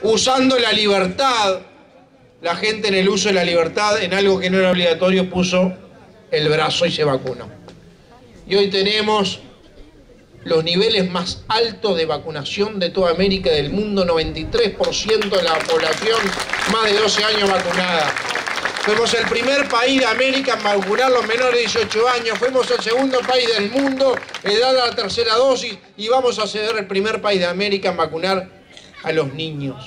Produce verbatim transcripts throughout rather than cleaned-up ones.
usando la libertad, la gente en el uso de la libertad, en algo que no era obligatorio, puso el brazo y se vacunó. Y hoy tenemos los niveles más altos de vacunación de toda América y del mundo, noventa y tres por ciento de la población más de doce años vacunada. Fuimos el primer país de América en vacunar a los menores de dieciocho años, fuimos el segundo país del mundo en dar la tercera dosis y vamos a ser el primer país de América en vacunar a los niños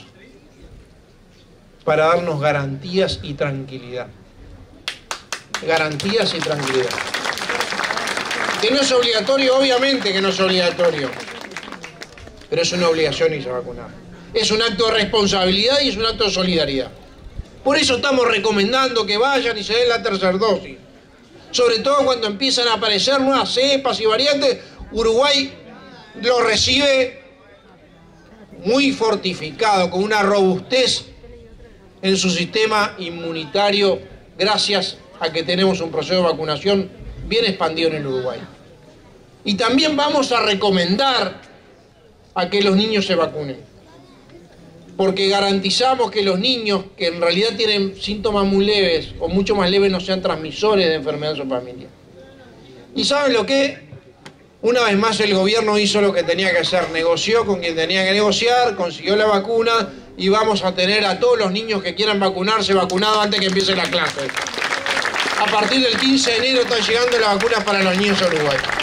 para darnos garantías y tranquilidad. Garantías y tranquilidad. Que no es obligatorio, obviamente que no es obligatorio, pero es una obligación irse a vacunar. Es un acto de responsabilidad y es un acto de solidaridad. Por eso estamos recomendando que vayan y se den la tercera dosis. Sobre todo cuando empiezan a aparecer nuevas cepas y variantes, Uruguay lo recibe muy fortificado, con una robustez en su sistema inmunitario, gracias a que tenemos un proceso de vacunación bien expandido en el Uruguay. Y también vamos a recomendar a que los niños se vacunen, porque garantizamos que los niños que en realidad tienen síntomas muy leves o mucho más leves no sean transmisores de enfermedad en su familia. ¿Y saben lo que? Una vez más el gobierno hizo lo que tenía que hacer, negoció con quien tenía que negociar, consiguió la vacuna y vamos a tener a todos los niños que quieran vacunarse vacunados antes que empiece la clase. A partir del quince de enero están llegando las vacunas para los niños a Uruguay.